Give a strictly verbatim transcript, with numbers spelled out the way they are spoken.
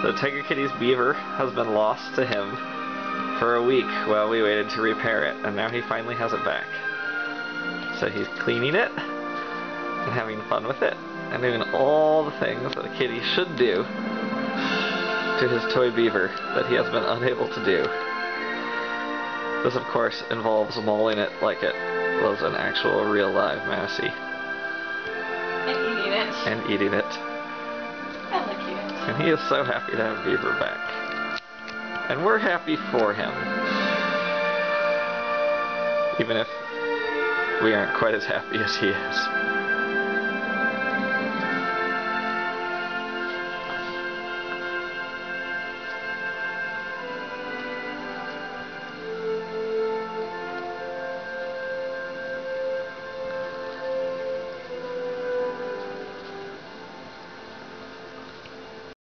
So Tiger Kitty's Beaver has been lost to him for a week while we waited to repair it, and now he finally has it back. So he's cleaning it, and having fun with it, and doing all the things that a kitty should do to his toy beaver that he has been unable to do. This, of course, involves mauling it like it was an actual real live mousey. And eating it. And eating it. And licking it. And he is so happy to have Beaver back. And we're happy for him. Even if we aren't quite as happy as he is.